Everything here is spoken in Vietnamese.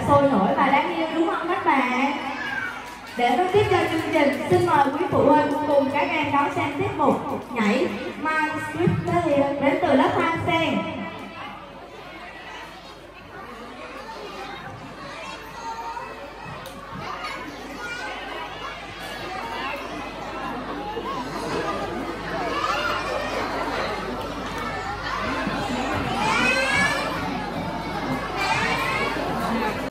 sôi nổi và đáng yêu đúng không các bạn? Để nối tiếp cho chương trình, xin mời quý phụ huynh cùng các em đón xem tiết mục nhảy Mind Script thể hiện đến từ lớp Thanh Sen.